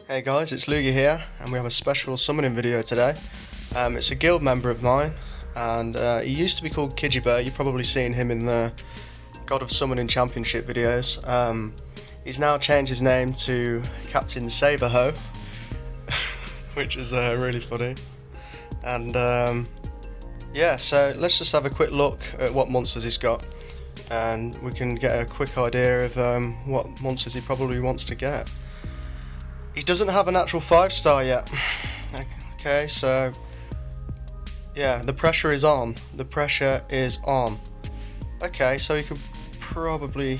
Hey guys, it's Lougie here, and we have a special summoning video today. It's a guild member of mine, and he used to be called Kyjibo. You've probably seen him in the God of Summoning Championship videos. He's now changed his name to CapnSaveaHo, which is really funny. And yeah, so let's just have a quick look at what monsters he's got, and we can get a quick idea of what monsters he probably wants to get. He doesn't have an actual 5-star yet. Okay, so yeah, the pressure is on. The pressure is on. Okay, so he could probably,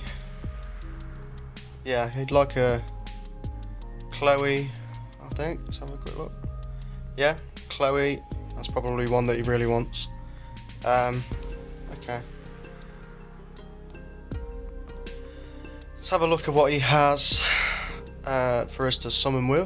yeah, he'd like a Chloe, I think. Let's have a quick look. Yeah, Chloe, that's probably one that he really wants. Okay. Let's have a look at what he has for us to summon with.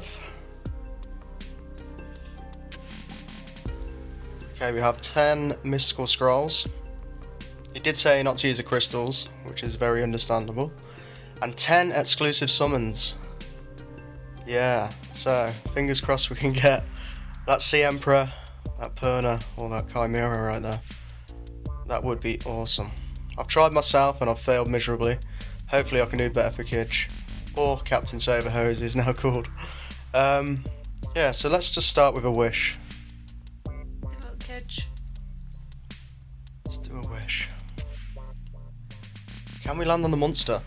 Okay, we have 10 mystical scrolls. He did say not to use the crystals, which is very understandable. And 10 exclusive summons. Yeah, so fingers crossed we can get that Sea Emperor, that Perna, or that Chimera right there. That would be awesome. I've tried myself and I've failed miserably. Hopefully I can do better for Kyj, or CapnSaveaHo as he's now called. Yeah, so let's just start with a wish. Good luck, Kyj. Let's do a wish. Can we land on the monster?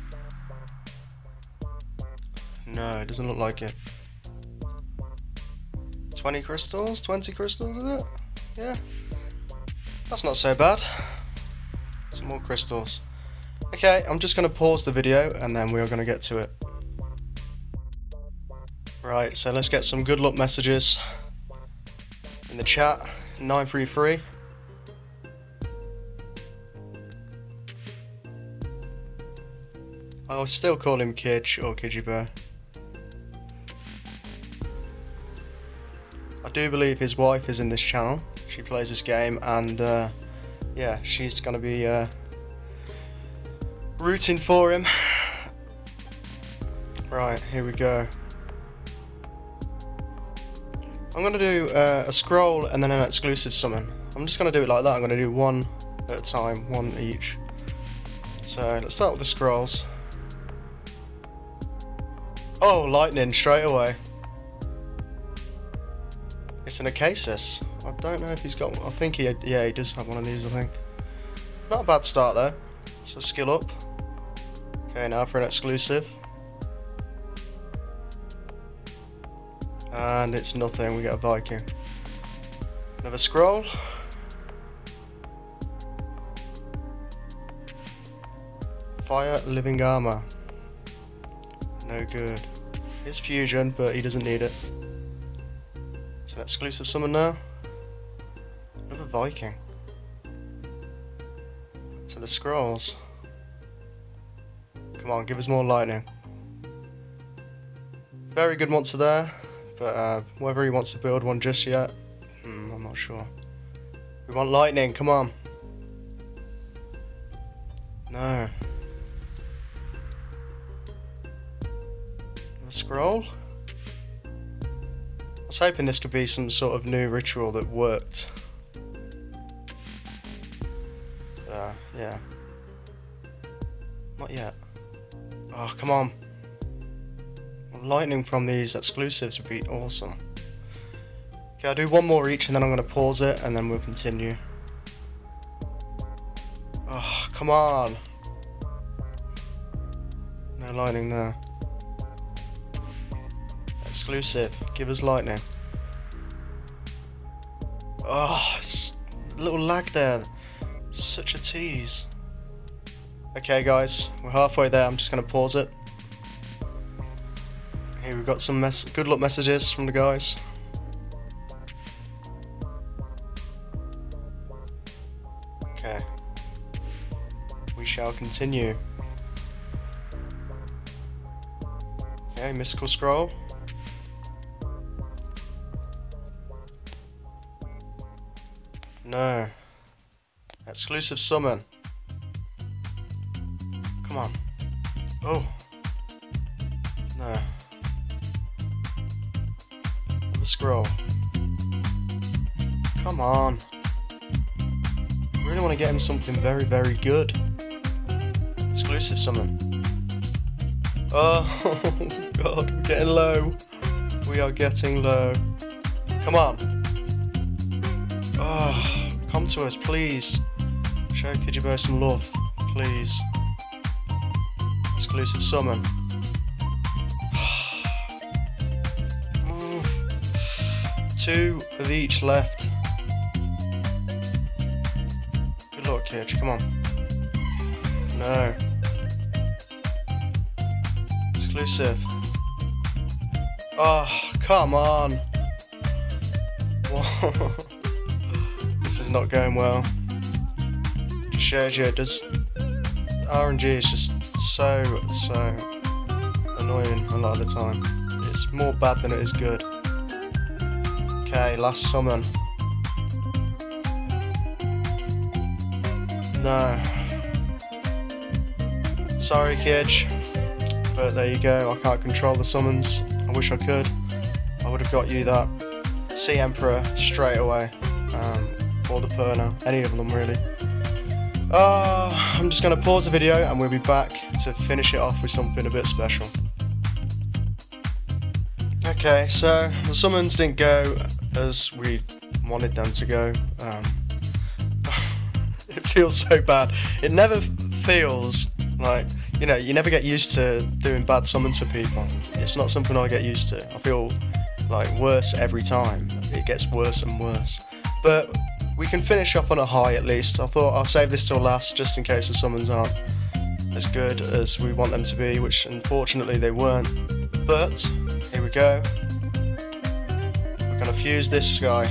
No, it doesn't look like it. 20 crystals? 20 crystals, is it? Yeah. That's not so bad. Some more crystals. Okay, I'm just going to pause the video and then we are going to get to it. Right, so let's get some good luck messages in the chat. 933. I'll still call him Kyj or Kyjibo. I do believe his wife is in this channel. She plays this game, and yeah, she's going to be rooting for him. Right, here we go. I'm going to do a scroll and then an exclusive summon. I'm just going to do it like that. I'm going to do one at a time, one each. So let's start with the scrolls. Oh, lightning straight away. It's an Acasis. I don't know if he's got, I think he does have one of these, I think. Not a bad start though. So skill up. Okay, now for an exclusive. And it's nothing, we get a Viking. Another scroll. Fire living armor. No good. It's fusion, but he doesn't need it. It's an exclusive summon now. Another Viking. To the scrolls. Come on, give us more lightning. Very good monster there, but whether he wants to build one just yet, I'm not sure. We want lightning, come on. No. A scroll? I was hoping this could be some sort of new ritual that worked. Yeah. Not yet. Oh, come on. Lightning from these exclusives would be awesome. Okay, I'll do one more each and then I'm going to pause it and then we'll continue. Oh, come on. No lightning there. Exclusive. Give us lightning. Oh, it's a little lag there. Such a tease. Okay guys, we're halfway there. I'm just going to pause it. Here we've got some good luck messages from the guys. Okay. We shall continue. Okay, mystical scroll. No. Exclusive summon. Come on. Oh. No. scroll. Come on. I really want to get him something very, very good. Exclusive summon. Oh god, we're getting low. We are getting low. Come on. Oh, come to us, please. Show Kyjibo some love, please. Exclusive summon. Two of each left. Good luck, Kij, come on. No. Exclusive. Oh, come on. This is not going well. Just shows you it does. RNG is just so annoying a lot of the time. It's more bad than it is good. Okay, last summon. No. Sorry, Kij, but there you go. I can't control the summons. I wish I could. I would have got you that Sea Emperor straight away, or the Perna, any of them really. I'm just going to pause the video and we'll be back to finish it off with something a bit special. Okay, so the summons didn't go as we wanted them to go. It feels so bad. It never feels like, you know, you never get used to doing bad summons for people. It's not something I get used to. I feel like worse every time. It gets worse and worse. But we can finish up on a high at least. I thought I'll save this till last just in case the summons aren't as good as we want them to be, which unfortunately they weren't. But here we go. We're gonna fuse this guy.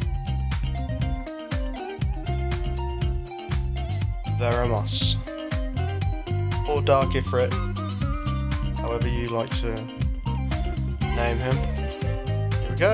Veramos. Or Dark Ifrit, however you like to name him. Here we go.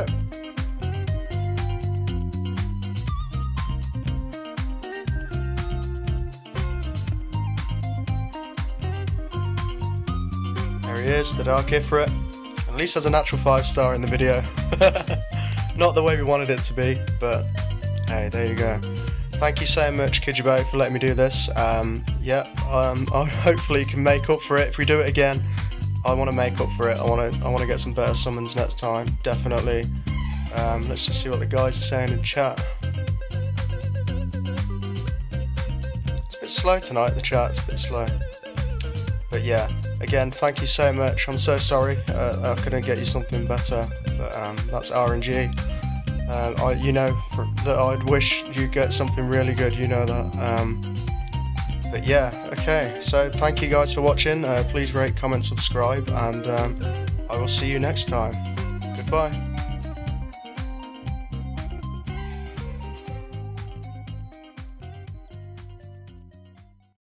There he is, the Dark Ifrit. At least has a natural 5-star in the video. Not the way we wanted it to be, but hey, there you go. Thank you so much, Kyjibo, for letting me do this. I hopefully can make up for it. If we do it again, I want to make up for it. I want to get some better summons next time, definitely. Let's just see what the guys are saying in chat. It's a bit slow tonight, the chat's a bit slow. But yeah, again, thank you so much. I'm so sorry I couldn't get you something better, but that's RNG. You know that I'd wish you get something really good, you know that. But yeah, okay, so thank you guys for watching. Please rate, comment, subscribe, and I will see you next time. Goodbye.